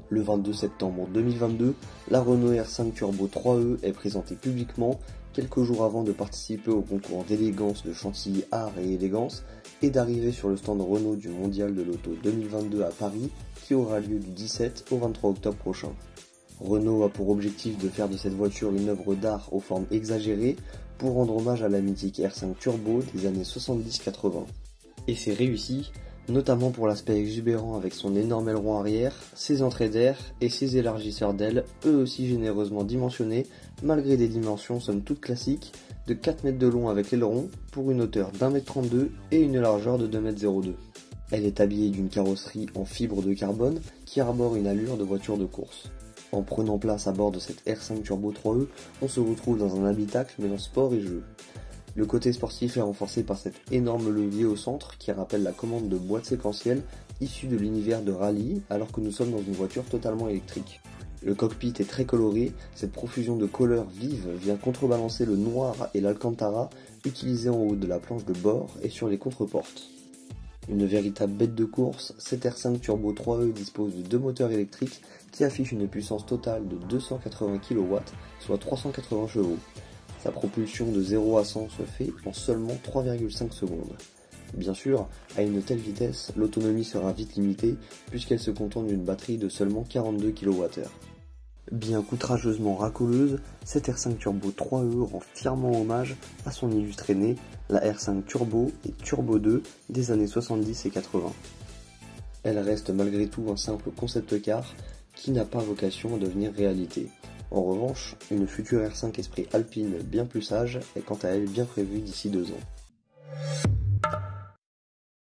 Le 22 septembre 2022, la Renault R5 Turbo 3E est présentée publiquement, quelques jours avant de participer au concours d'élégance de Chantilly Art et Élégance et d'arriver sur le stand Renault du Mondial de l'Auto 2022 à Paris, qui aura lieu du 17 au 23 octobre prochain. Renault a pour objectif de faire de cette voiture une œuvre d'art aux formes exagérées pour rendre hommage à la mythique R5 Turbo des années 70-80. Et c'est réussi, notamment pour l'aspect exubérant avec son énorme aileron arrière, ses entrées d'air et ses élargisseurs d'ailes, eux aussi généreusement dimensionnés, malgré des dimensions somme toute classiques, de 4 mètres de long avec l'aileron, pour une hauteur d'1m32 et une largeur de 2m02. Elle est habillée d'une carrosserie en fibre de carbone qui arbore une allure de voiture de course. En prenant place à bord de cette R5 Turbo 3E, on se retrouve dans un habitacle mêlant sport et jeu. Le côté sportif est renforcé par cet énorme levier au centre qui rappelle la commande de boîte séquentielle issue de l'univers de rallye alors que nous sommes dans une voiture totalement électrique. Le cockpit est très coloré, cette profusion de couleurs vives vient contrebalancer le noir et l'alcantara utilisés en haut de la planche de bord et sur les contreportes. Une véritable bête de course, cette R5 Turbo 3E dispose de deux moteurs électriques qui affichent une puissance totale de 280 kW, soit 380 chevaux. Sa propulsion de 0 à 100 se fait en seulement 3,5 secondes. Bien sûr, à une telle vitesse, l'autonomie sera vite limitée puisqu'elle se contente d'une batterie de seulement 42 kWh. Bien qu'outrageusement racoleuse, cette R5 Turbo 3E rend fièrement hommage à son illustre aîné, la R5 Turbo et Turbo 2 des années 70 et 80. Elle reste malgré tout un simple concept car qui n'a pas vocation à devenir réalité. En revanche, une future R5 Esprit Alpine bien plus sage est quant à elle bien prévue d'ici 2 ans.